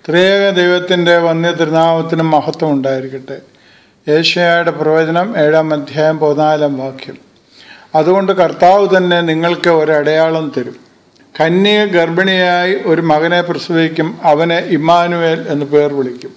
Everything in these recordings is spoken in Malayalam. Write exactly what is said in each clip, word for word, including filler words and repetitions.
ത്രിയേക ദൈവത്തിൻ്റെ വന്യ തിരുനാമത്തിന് മഹത്വം ഉണ്ടായിരിക്കട്ടെ. യേശയ്യായുടെ പ്രവചനം ഏഴാം അധ്യായം പതിനാലാം വാക്യം. അതുകൊണ്ട് കർത്താവ് തന്നെ നിങ്ങൾക്ക് ഒരടയാളം തരും. കന്യക ഗർഭിണിയായി ഒരു മകനെ പ്രസവിക്കും, അവനെ ഇമ്മാനുവേൽ എന്ന് പേർ വിളിക്കും.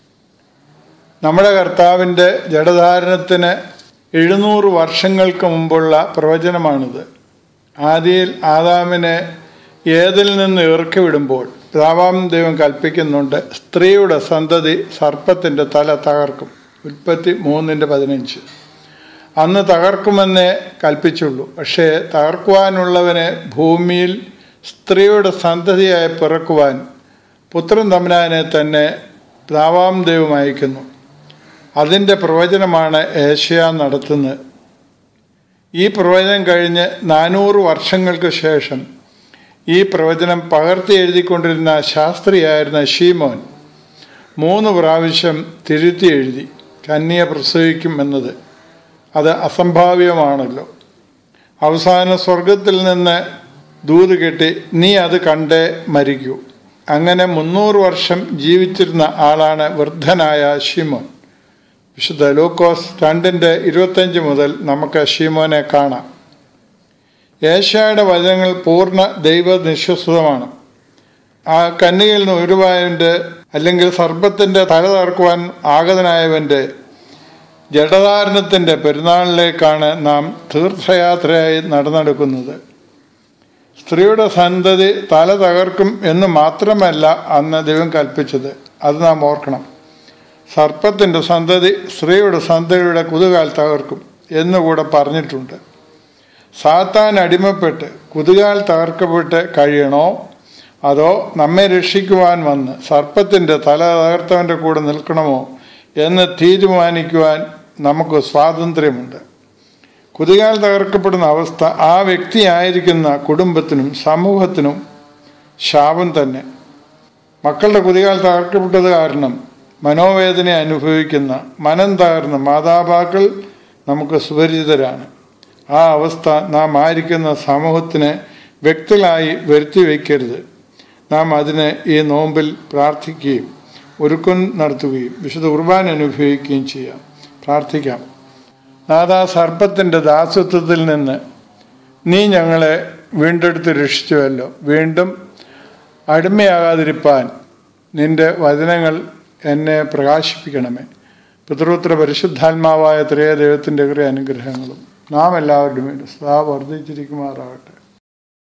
നമ്മുടെ കർത്താവിൻ്റെ ജഡധാരണത്തിന് എഴുന്നൂറ് വർഷങ്ങൾക്ക് മുമ്പുള്ള പ്രവചനമാണിത്. ആദിയിൽ ആദാമിനെ ഏതിൽ നിന്ന് ഇറക്കി വിടുമ്പോൾ പിതാവാം ദൈവം കൽപ്പിക്കുന്നുണ്ട്, സ്ത്രീയുടെ സന്തതി സർപ്പത്തിൻ്റെ തല തകർക്കും. ഉൽപ്പത്തി മൂന്നിൻ്റെ പതിനഞ്ച്. അന്ന് തകർക്കുമെന്നേ കൽപ്പിച്ചുള്ളൂ. പക്ഷേ തകർക്കുവാനുള്ളവനെ ഭൂമിയിൽ സ്ത്രീയുടെ സന്തതിയായി പിറക്കുവാൻ പുത്രൻ തമ്പുരാനെ തന്നെ പിതാവാം ദൈവം അയക്കുന്നു. അതിൻ്റെ പ്രവചനമാണ് യേശയ്യാ നടത്തുന്നത്. ഈ പ്രവചനം കഴിഞ്ഞ് നാനൂറ് വർഷങ്ങൾക്ക് ശേഷം ഈ പ്രവചനം പകർത്തി എഴുതിക്കൊണ്ടിരുന്ന ശാസ്ത്രിയായിരുന്ന ശീമോൻ മൂന്ന് പ്രാവശ്യം തിരുത്തി എഴുതി കന്യക പ്രസവിക്കും എന്നത്. അത് അസംഭാവ്യമാണല്ലോ. അവസാന സ്വർഗത്തിൽ നിന്ന് ദൂത് കെട്ടി, നീ അത് കണ്ടേ മരിക്കൂ. അങ്ങനെ മുന്നൂറ് വർഷം ജീവിച്ചിരുന്ന ആളാണ് വൃദ്ധനായ ശീമോൻ. വിശുദ്ധ ലൂക്കോസ് രണ്ടിൻ്റെ ഇരുപത്തഞ്ച് മുതൽ നമുക്ക് ശീമോനെ കാണാം. യേശയ്യായുടെ വചനങ്ങൾ പൂർണ്ണ ദൈവനിശ്വസ്തമാണ്. ആ കന്യകയിൽ നിന്ന് ഒരുവായവൻ്റെ അല്ലെങ്കിൽ സർപ്പത്തിൻ്റെ തല തകർക്കുവാൻ ആഗതനായവൻ്റെ ജഡധാരണത്തിൻ്റെ പെരുന്നാളിലേക്കാണ് നാം തീർത്ഥയാത്രയായി നടന്നെടുക്കുന്നത്. സ്ത്രീയുടെ സന്തതി തല തകർക്കും എന്ന് മാത്രമല്ല അന്ന് ദൈവം കൽപ്പിച്ചത്. അത് നാം ഓർക്കണം. സർപ്പത്തിൻ്റെ സന്തതി സ്ത്രീയുടെ സന്തതിയുടെ കുതുകാൽ തകർക്കും എന്നുകൂടെ പറഞ്ഞിട്ടുണ്ട്. സാത്താൻ അടിമപ്പെട്ട് കുതുകാൽ തകർക്കപ്പെട്ട് കഴിയണോ, അതോ നമ്മെ രക്ഷിക്കുവാൻ വന്ന് സർപ്പത്തിൻ്റെ തല തകർത്തവൻ്റെ കൂടെ നിൽക്കണമോ എന്ന് തീരുമാനിക്കുവാൻ നമുക്ക് സ്വാതന്ത്ര്യമുണ്ട്. കുതുകാൽ തകർക്കപ്പെടുന്ന അവസ്ഥ ആ വ്യക്തിയായിരിക്കുന്ന കുടുംബത്തിനും സമൂഹത്തിനും ശാപം തന്നെ. മക്കളുടെ കുതുകാൽ തകർക്കപ്പെട്ടത് കാരണം മനോവേദന അനുഭവിക്കുന്ന മനം തകർന്ന മാതാപിതാക്കൾ നമുക്ക് സുപരിചിതരാണ്. ആ അവസ്ഥ നാം ആയിരിക്കുന്ന സമൂഹത്തിന് വ്യക്തമായി വരുത്തി വയ്ക്കരുത്. നാം അതിന് ഈ നോമ്പിൽ പ്രാർത്ഥിക്കുകയും ഒരുക്കം നടത്തുകയും വിശുദ്ധ കുർബാന അനുഭവിക്കുകയും ചെയ്യാം. പ്രാർത്ഥിക്കാം. നാഥാ, സർപ്പത്തിൻ്റെ ദാസ്യത്വത്തിൽ നിന്ന് നീ ഞങ്ങളെ വീണ്ടെടുത്ത് രക്ഷിച്ചുവല്ലോ. വീണ്ടും അടിമയാകാതിരിപ്പാൻ നിൻ്റെ വചനങ്ങൾ എന്നെ പ്രകാശിപ്പിക്കണമേ. പിതൃപുത്ര പരിശുദ്ധാത്മാവായ ത്രിയേക ദൈവത്തിൻ്റെ കൃപ അനുഗ്രഹങ്ങളും നാം എല്ലാവരുടെയും വേണ്ടി സദാ വർദ്ധിച്ചിരിക്കുമാറാകട്ടെ.